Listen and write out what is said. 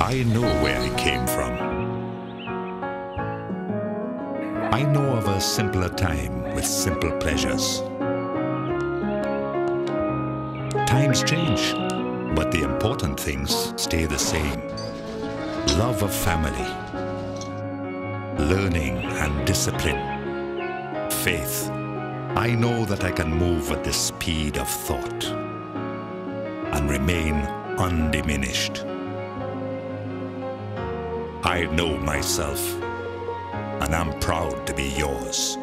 I know where I came from. I know of a simpler time with simple pleasures. Times change, but the important things stay the same. Love of family, learning and discipline, faith. I know that I can move at the speed of thought and remain undiminished. I know myself, and I'm proud to be yours.